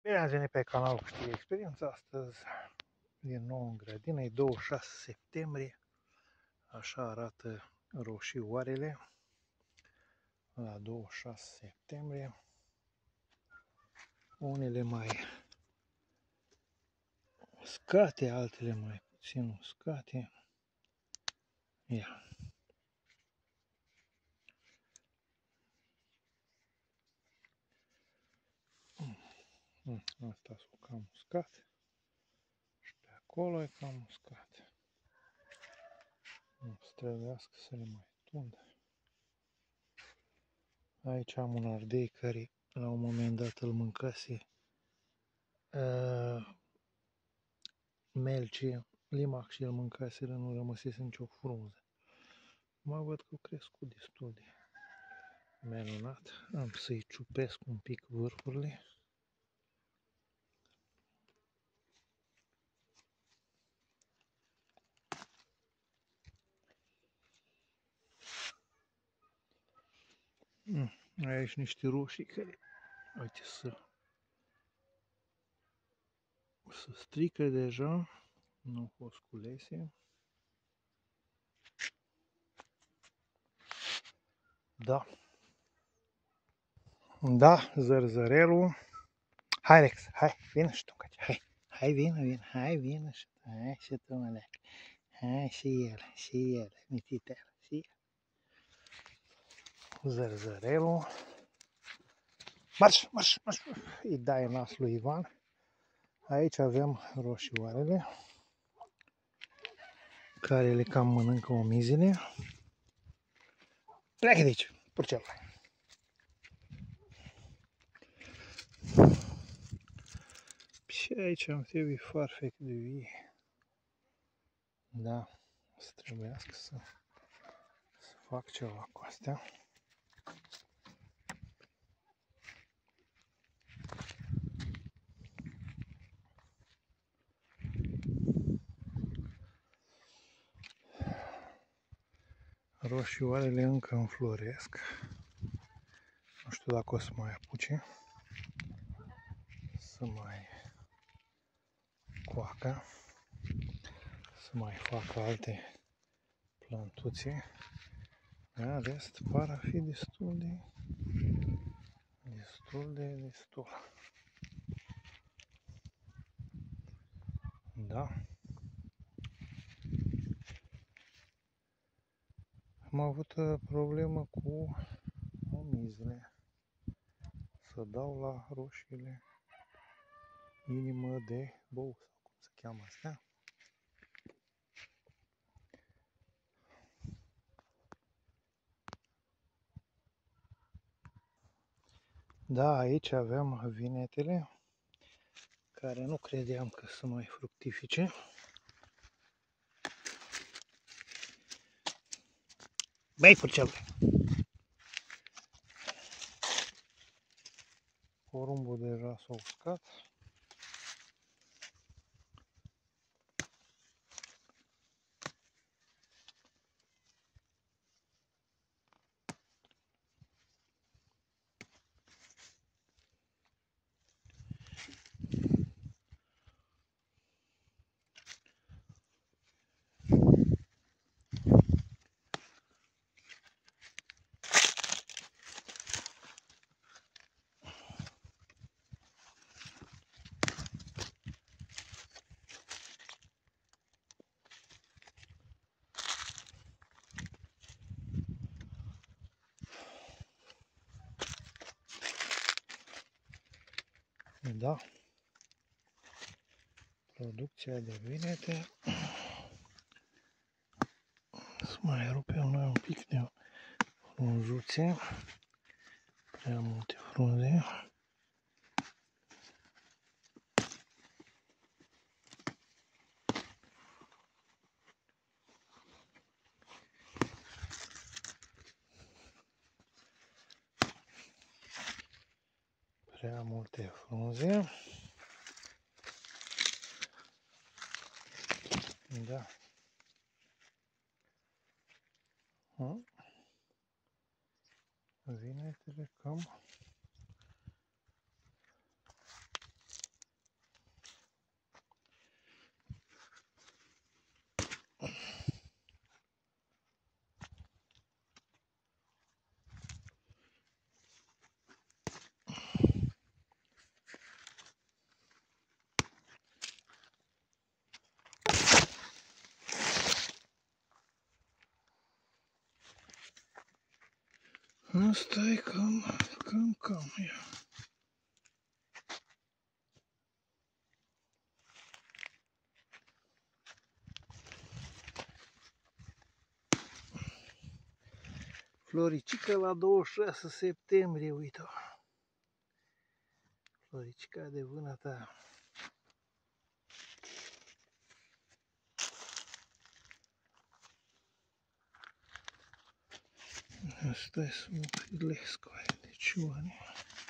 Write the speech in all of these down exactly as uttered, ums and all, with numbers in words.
Bine ați venit pe canalul Câștigă Experiența. Astăzi, din nou în grădină, e douăzeci și șase septembrie. Așa arată roșioarele la douăzeci și șase septembrie. Unele mai uscate, altele mai puțin uscate. Ia. Asta sunt cam uscat. Și pe acolo e cam uscat. Nu trebuiască să le mai tundă. Aici am un ardei care la un moment dat îl mâncase uh, melcie, limac, și el mâncaseră, nu rămăsese nicio frunză. Mă văd că au crescut destul de minunat. Am să-i ciupesc un pic vârfurile. Mm, aici niște roșii care, uite, să, să strică deja, nu au fost culese. Da. Da, zărzărelul. Hai, Rex, hai, vină și tu, hai, hai, vină, vină, hai, vină și tu, hai și tu, măleacă. Hai și el, și el, mititele, și el. Zărzărelul. Marș, marș, marș, îi dai nas lui Ivan. Aici avem roșioarele, care le cam mănâncă omizile. Pleacă de aici, purcel. Și aici am trebuie farfec de vie. Da, să trebuiască să, să fac ceva cu astea. Roșioarele încă înfloresc. Nu știu dacă o să mai apuce să mai coacă, să mai facă alte plantuțe. Dar rest par a fi destul de destul de destul. Da. Am avut problemă cu omizile. Să dau la roșiile inimă de bou, sau cum se cheamă astea. Da, aici avem vinetele, care nu credeam că să mai fructifice. Băi, purcel! Porumbul deja s-a uscat. Da. Producția de vinete. Să mai rupem noi un pic de frunzuțe. Prea multe frunze. Prea multe frunze. Da. Vinetele cam Asta e cam, cam, cam, ia. Floricica la douăzeci și șase septembrie, uite-o. Floricica de vânătă. Asta e să mă prilesc, de cioane.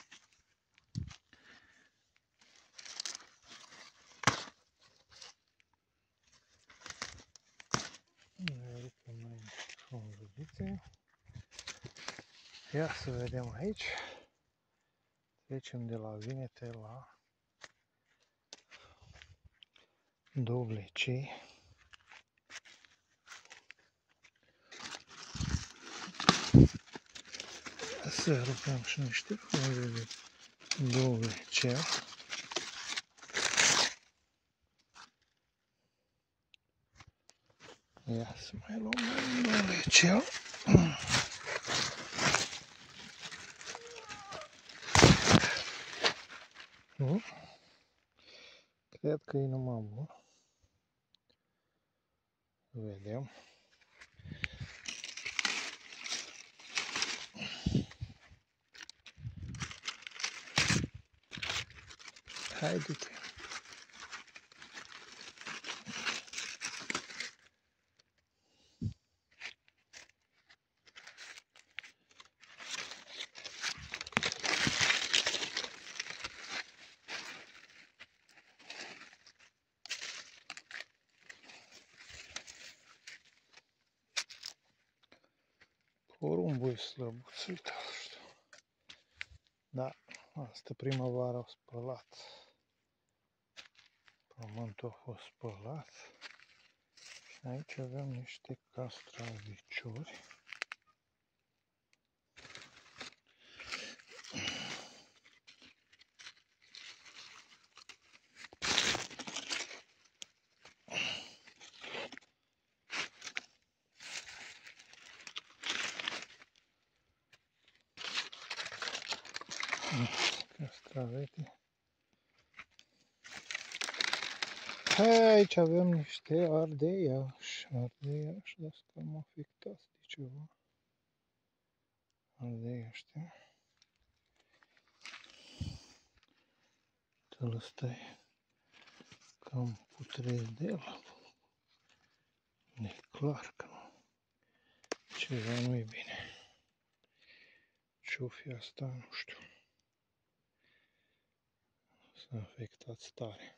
Mai frunzulițe. Ia să vedem aici. Trecem de la vinete la dovlecei. Să rupem și niște frunze de dovlecea. Ia să mai luăm un dovlecel. Nu? Cred că e numai bun. Vedem. Hai, du-te. Porumbul e slăbuț, uite asta. Da, asta primăvara a spălat. Pământul a fost spălat. Și aici avem niște castraviciori. Castravete. Aici avem niște ardeiași. Ardeiași, dar cam afectați de ceva. Ardei ăștia. Ăsta e cam putredel. E clar că nu. Ceva nu e bine. Ce-o fi asta, nu știu. S-a afectat tare.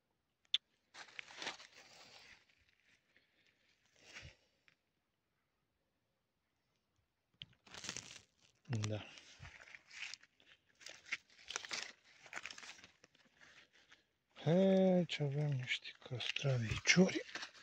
Da. Aici avem niște castraviciori.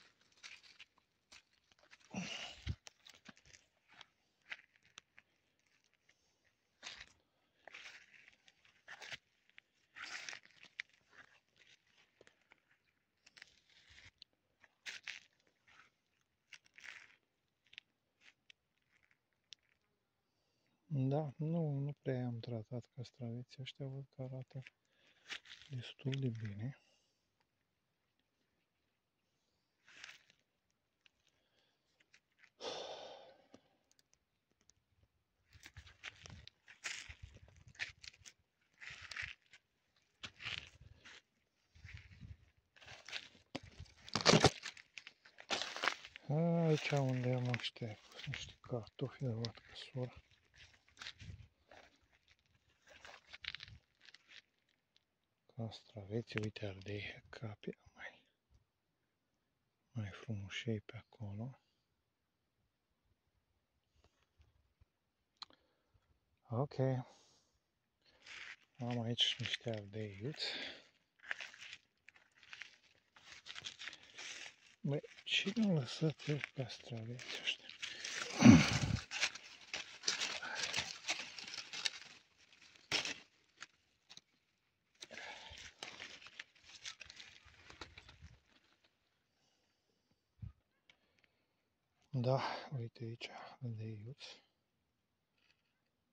Da, nu, nu prea am tratat castraveții ăștia, văd că arată destul de bine. Aici unde am ăștia, niște cartofi, de văd că sură. Castraveții, uite ardei, capia mai, mai frumușei pe acolo. Ok. Am aici niște ardeiuți. Băi, cine a lăsat eu castraveții ăștia? Da, uite aici, ardeiuți.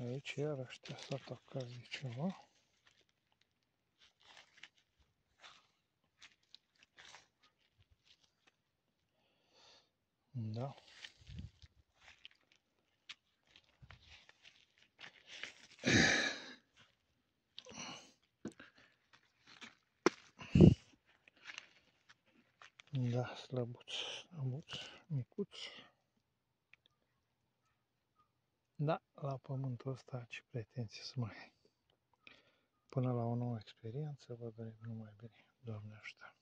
Aici iarăși te-a stat acasă de ceva. Da. Da, slăbuț, slăbuț, micuț. Da, la pământul ăsta ce pretenție să mai ai. Până la o nouă experiență, vă dorim numai bine. Doamne ajută!